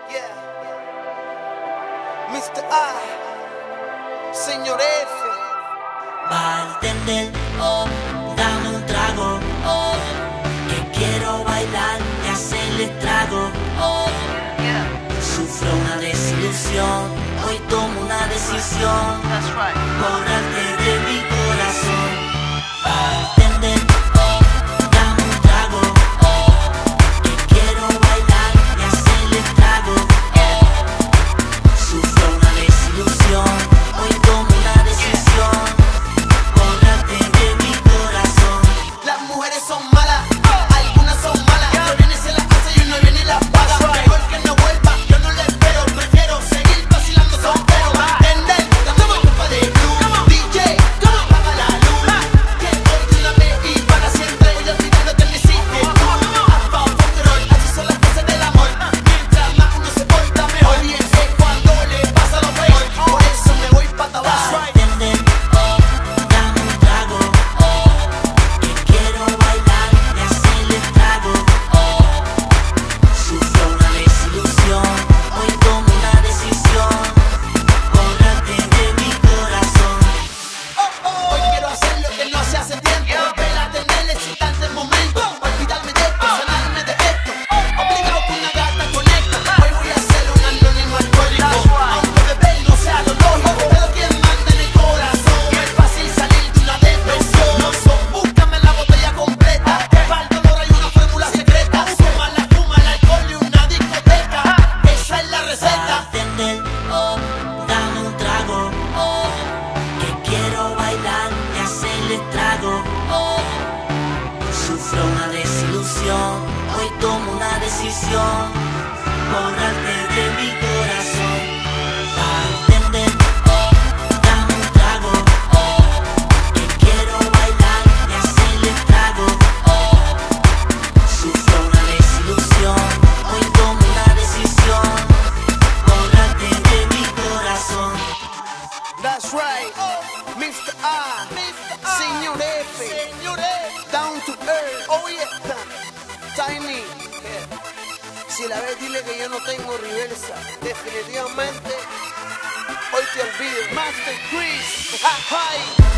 Yeah. Mr. A, Señor F. Bartender, oh, dame un trago, oh, que quiero bailar y hacerle estrago, oh, sufro una desilusión, hoy tomo una decisión, borrarte de mi corazón. Bartender, oh, dame un trago, oh, que quiero bailar y hacerle estrago, oh, sufro una desilusión, hoy tomo una decisión. Las mujeres son malas, algunas son malas. Que viene se las hace y uno viene y las paga. Mejor que no vuelva, yo no le espero. Prefiero seguir vacilando soltero. Bartender, dame una copa de blue. DJ, apaga la luz. Que hoy de una vez y para siempre voy a olvidar lo que me hiciste tú. Hasta un control, así son las cosas del amor. Mientras más uno se porta mejor, y es cuando le pasa lo peor. Por eso me voy pa' abajo. Sufro una desilusión, hoy tomo una decisión, borrarte de mi corazón. Bartender, oh, dame un trago, oh, que quiero bailar y hacerle estrago, oh, sufro una desilusión, hoy tomo una decisión, borrarte de mi corazón. That's right, Mr. A, Señor F, down to earth, oh yeah, Tiny. Si la ves, dile que yo no tengo reversa. Definitivamente, hoy te olvido. Master Chris, hi.